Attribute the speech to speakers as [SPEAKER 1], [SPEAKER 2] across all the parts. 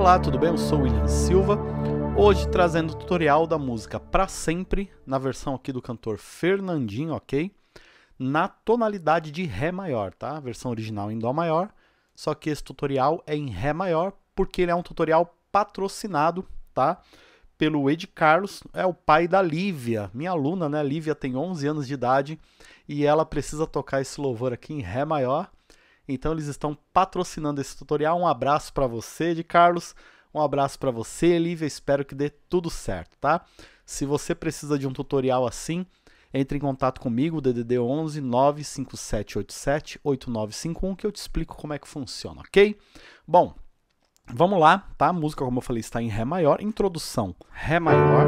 [SPEAKER 1] Olá, tudo bem? Eu sou o William Silva, hoje trazendo o tutorial da música Pra Sempre, na versão aqui do cantor Fernandinho, ok? Na tonalidade de Ré maior, tá? A versão original em Dó maior, só que esse tutorial é em Ré maior, porque ele é um tutorial patrocinado, tá? Pelo Ed Carlos, é o pai da Lívia, minha aluna, né? A Lívia tem 11 anos de idade e ela precisa tocar esse louvor aqui em Ré maior. Então eles estão patrocinando esse tutorial. Um abraço para você, Ed Carlos. Um abraço para você, Lívia. Espero que dê tudo certo, tá? Se você precisa de um tutorial assim, entre em contato comigo, DDD 11 95787 8951, que eu te explico como é que funciona, ok? Bom, vamos lá, tá? A música, como eu falei, está em Ré maior. Introdução: Ré maior,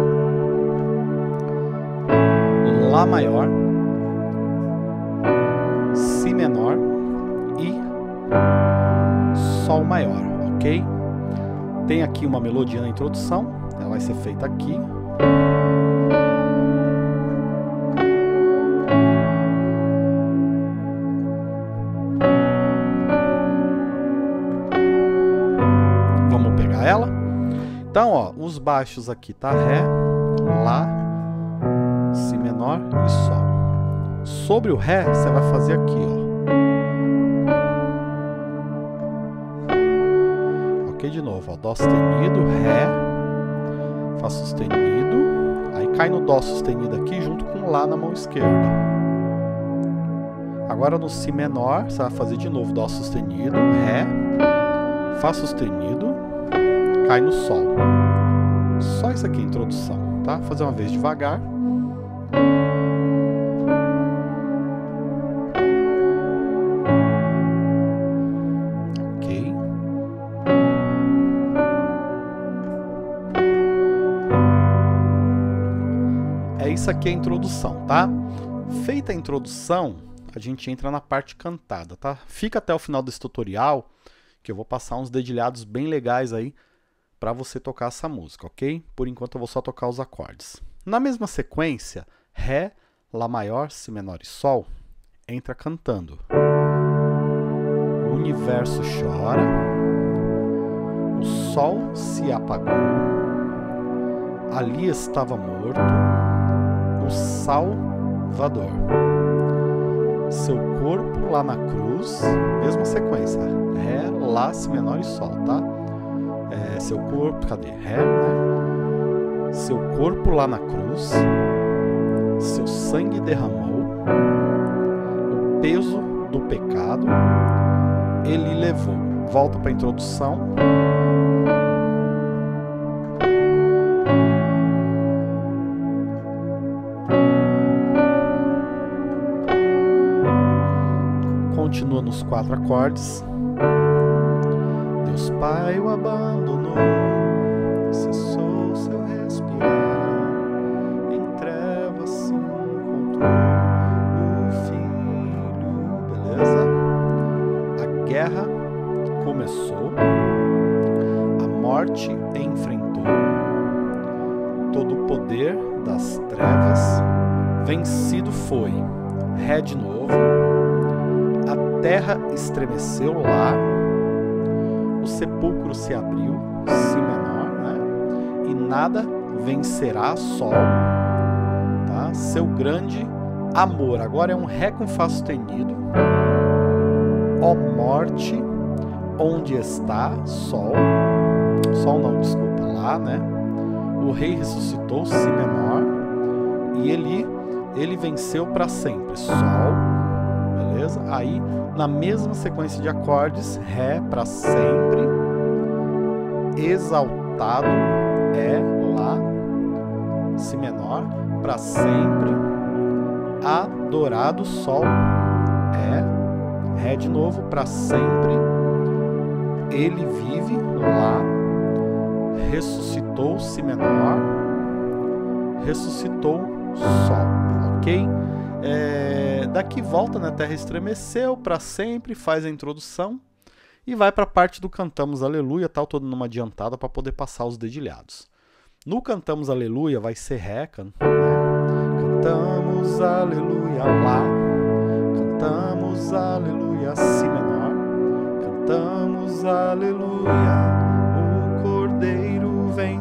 [SPEAKER 1] Lá maior, Si menor e Sol maior, ok? Tem aqui uma melodia na introdução, ela vai ser feita aqui. Vamos pegar ela? Então, ó, os baixos aqui tá Ré, Lá, Si menor e Sol. Sobre o Ré, você vai fazer aqui, ó. Ok, de novo, ó. Dó sustenido, Ré, Fá sustenido, aí cai no Dó sustenido aqui junto com Lá na mão esquerda. Agora no Si menor, você vai fazer de novo Dó sustenido, Ré, Fá sustenido, cai no Sol. Só isso aqui é a introdução, tá? Vou fazer uma vez devagar. Isso aqui é a introdução, tá? Feita a introdução, a gente entra na parte cantada, tá? Fica até o final desse tutorial, que eu vou passar uns dedilhados bem legais aí para você tocar essa música, ok? Por enquanto eu vou só tocar os acordes. Na mesma sequência, Ré, Lá maior, Si menor e Sol, entra cantando. O universo chora, o sol se apagou, ali estava morto o Salvador. Seu corpo lá na cruz, mesma sequência, Ré, Lá, Si menor e Sol, tá? Seu corpo, cadê? Ré, né? Seu corpo lá na cruz, seu sangue derramou, o peso do pecado ele levou. Volta para a introdução. Continua nos 4 acordes. Deus Pai o abandonou, cessou seu respirar, em trevas se encontrou o Filho. Beleza? A guerra começou, a morte enfrentou, todo o poder das trevas vencido foi. Ré de novo. A terra estremeceu lá, o sepulcro se abriu, Si menor, né? E nada vencerá Sol, tá? Seu grande amor. Agora é um Ré com Fá sustenido. Ó morte, onde está Sol? Sol não, desculpa, Lá, né? O rei ressuscitou, Si menor, e ele venceu para sempre, Sol. Beleza? Aí, na mesma sequência de acordes, Ré para sempre, exaltado é Lá, Si menor, para sempre, adorado Sol é Ré de novo, para sempre, ele vive Lá, ressuscitou Si menor, ressuscitou Sol, ok? Daqui volta, né? Terra estremeceu, para sempre, faz a introdução e vai para a parte do Cantamos Aleluia, tal, todo numa adiantada para poder passar os dedilhados. No Cantamos Aleluia vai ser Ré, né? Cantamos Aleluia Lá, cantamos Aleluia Si menor, cantamos Aleluia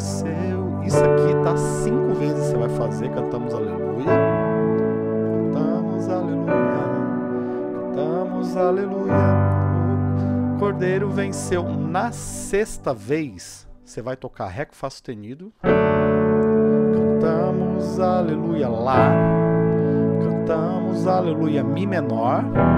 [SPEAKER 1] venceu. Isso aqui tá 5 vezes, você vai fazer, cantamos aleluia. Cantamos aleluia. Cantamos aleluia. O Cordeiro venceu. Na 6ª vez, você vai tocar Ré com Fá sustenido. Cantamos aleluia Lá. Cantamos aleluia Mi menor.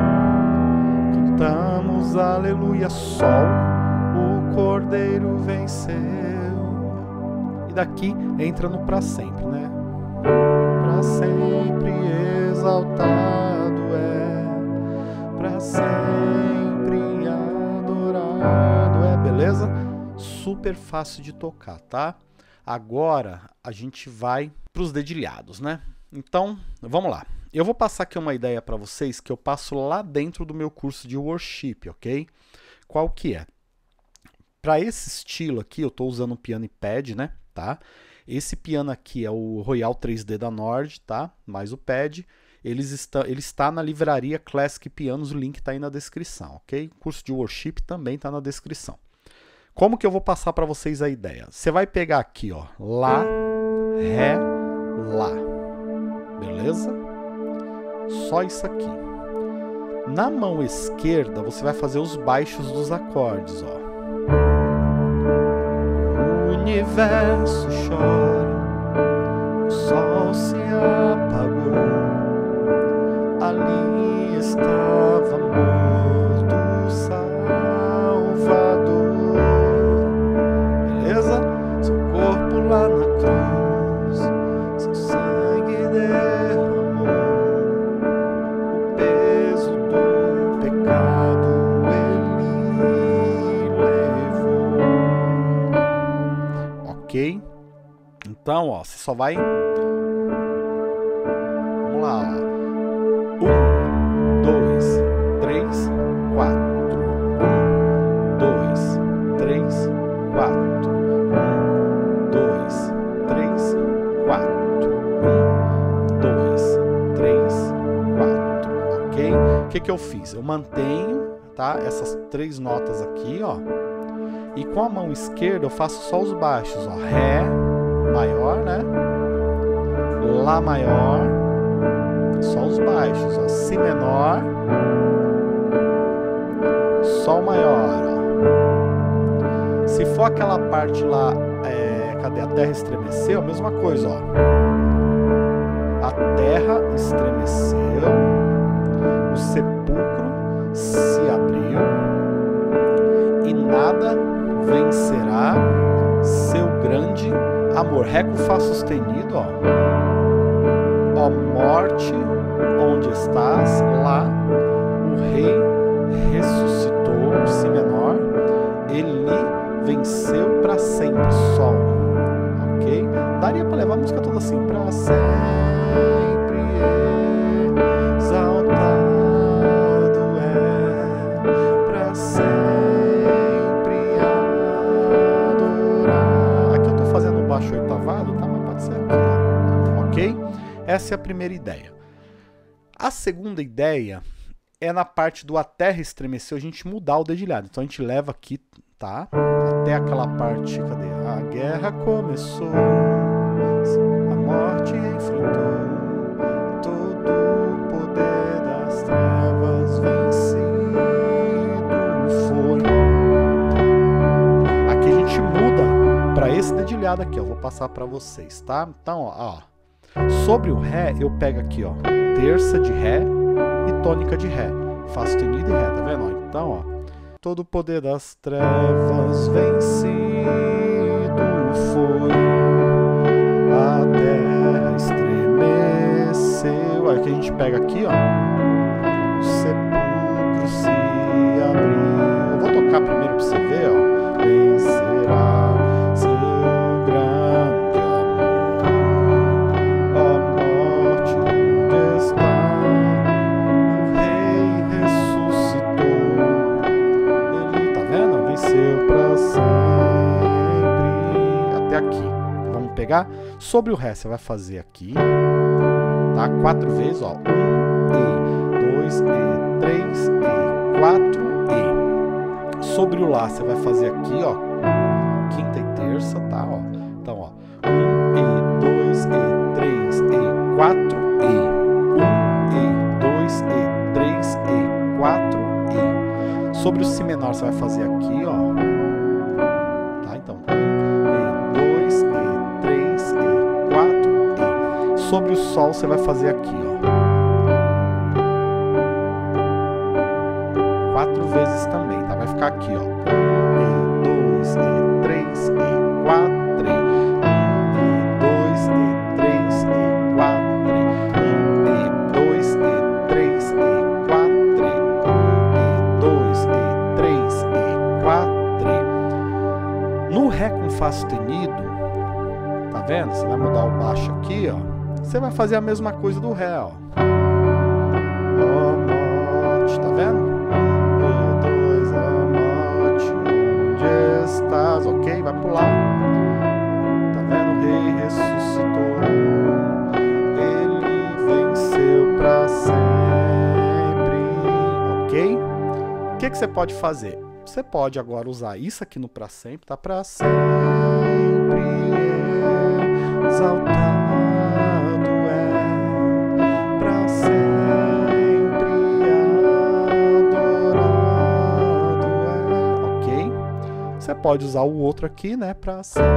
[SPEAKER 1] Cantamos aleluia Sol. O Cordeiro venceu. E daqui entra no pra sempre, né? Pra sempre exaltado é, pra sempre adorado é. Beleza? Super fácil de tocar, tá? Agora a gente vai para os dedilhados, né? Então, vamos lá. Eu vou passar aqui uma ideia para vocês que eu passo lá dentro do meu curso de worship, ok? Qual que é? Para esse estilo aqui, eu estou usando um piano e pad, né? Tá? Esse piano aqui é o Royal 3D da Nord, tá? Mais o pad. Ele está na livraria Classic Pianos, o link está aí na descrição, ok? O curso de worship também está na descrição. Como que eu vou passar para vocês a ideia? Você vai pegar aqui, ó, Lá, Ré, Lá. Beleza? Só isso aqui. Na mão esquerda, você vai fazer os baixos dos acordes, ó. O universo chora, o sol se apagou, ali estava morto o Salvador. Beleza? Seu corpo lá na cruz, seu sangue derramou, o peso do pecado ele levou. Ok? Então, ó, você só vai... Vamos lá, ó. 1, 2, 3, 4. 1, 2, 3, 4. 1, 2, 3, 4. 1, 2, 3, 4. Ok? O que eu fiz? Eu mantenho, tá? Essas 3 notas aqui, ó. E com a mão esquerda eu faço só os baixos, ó. Ré maior, né? Lá maior. Só os baixos, ó. Si menor. Sol maior, ó. Se for aquela parte lá, cadê? A terra estremeceu, a mesma coisa, ó. A terra estremeceu, o sepulcro se abriu e nada vencerá seu grande amor. Ré com Fá sustenido, ó. Ó morte, onde estás? Lá, o rei ressuscitou, Si menor, ele venceu para sempre, Sol, ok? Daria para levar a música toda assim, para sempre exaltado é, para sempre adorar. Aqui eu tô fazendo baixo oitavado, tá? Mas pode ser aqui, ó. Ok? Essa é a primeira ideia. A segunda ideia é na parte do a terra estremeceu, a gente mudar o dedilhado. Então a gente leva aqui, tá? Até aquela parte, cadê? A guerra começou, a morte enfrentou, todo o poder das trevas vencido foi. Aqui a gente muda para esse dedilhado aqui, ó. Vou passar para vocês, tá? Então, ó. Sobre o Ré, eu pego aqui, ó, terça de Ré e tônica de Ré. Fá sustenido e Ré, tá vendo? Então, ó, todo o poder das trevas vencido foi, a terra estremeceu. Aí que a gente pega aqui, ó, o sepulcro se abriu. Eu vou tocar primeiro pra você ver, ó. Vencerá seu grande amor, ó morte, onde está? O rei ressuscitou, ele, tá vendo? Venceu pra sempre. Até aqui. Vamos pegar? Sobre o Ré, você vai fazer aqui, tá? 4 vezes, ó. 1, E, 2, E, 3, E, 4, E. Sobre o Lá, você vai fazer aqui, ó, quinta e terça, tá? Ó. Então, ó, 1, E, 2, E, 3, E, 4, E. 1, E, 2, E, 3, E, 4, E. Sobre o Si menor, você vai fazer aqui, ó. Tá? Então, 1, E, 2, E, 3, E, 4, E. Sobre o Sol, você vai fazer aqui, ó. 4 vezes também, tá? Vai ficar aqui, ó. 1, E, 2, E, 3, E, 4, E. 1, E, 2, E, 3, E, 4, E. 1, E, 2, E, 3, E, 4, E. 1, E, 2, E, 3, E, 4, E. No Ré com Fá sustenido, tá vendo? Você vai mudar o baixo aqui, ó. Você vai fazer a mesma coisa do Ré, ó. Amote, tá vendo? 1, E, 2, amote, onde estás? Ok? Vai pular. Tá vendo? O Rei ressuscitou. Ele venceu pra sempre. Ok? O que você pode fazer? Você pode agora usar isso aqui no pra sempre, tá? Pra sempre exaltado é, pra sempre adorado é, ok? Você pode usar o outro aqui, né? Pra sempre.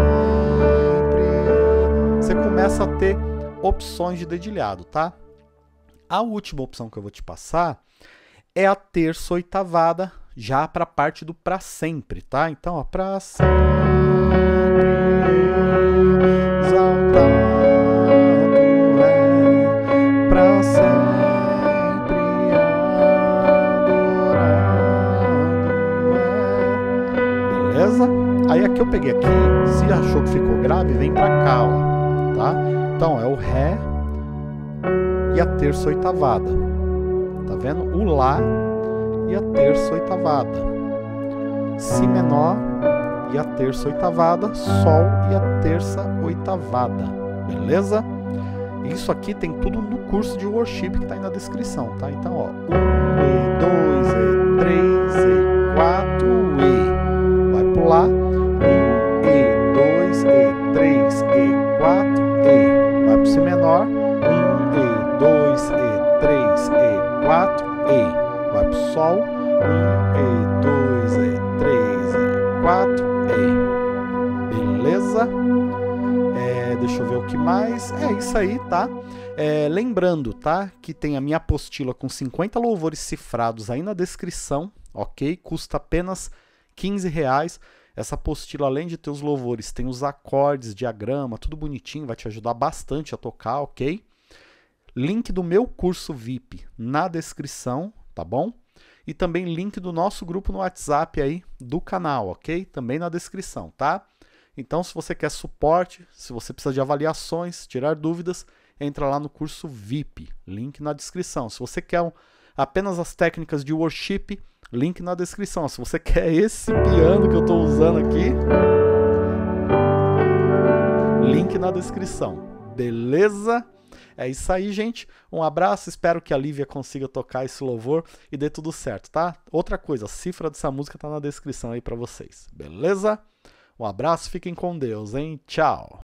[SPEAKER 1] Você começa a ter opções de dedilhado, tá? A última opção que eu vou te passar é a terça oitavada, já para a parte do pra sempre, tá? Então, ó, pra sempre exaltado é, pra sempre adorado é. Beleza? Aí aqui eu peguei aqui, se achou que ficou grave, vem pra cá, ó, tá? Então, é o Ré e a terça oitavada. Tá vendo? O Lá e a terça oitavada, Si menor e a terça oitavada, Sol e a terça oitavada, beleza? Isso aqui tem tudo no curso de worship que tá aí na descrição, tá? Então, ó, 1, E, 2, E, 3, E, 4, E, vai pular, 1, E, 2, E, 3, E, 4, E, vai pro Si menor, 1, E, 2, E, 3, E, 4, E, vai pro Sol, 1, E, 2, E, 3, E, 4, E. Beleza? Deixa eu ver o que mais. É isso aí, tá? Lembrando, tá? Que tem a minha apostila com 50 louvores cifrados aí na descrição, ok? Custa apenas R$15. Essa apostila, além de ter os louvores, tem os acordes, diagrama, tudo bonitinho, vai te ajudar bastante a tocar, ok? Link do meu curso VIP na descrição, tá bom? E também link do nosso grupo no WhatsApp aí do canal, ok? Também na descrição, tá? Então, se você quer suporte, se você precisa de avaliações, tirar dúvidas, entra lá no curso VIP, link na descrição. Se você quer apenas as técnicas de worship, link na descrição. Se você quer esse piano que eu estou usando aqui, link na descrição. Beleza? É isso aí, gente. Um abraço, espero que a Lívia consiga tocar esse louvor e dê tudo certo, tá? Outra coisa, a cifra dessa música tá na descrição aí pra vocês, beleza? Um abraço, fiquem com Deus, hein? Tchau!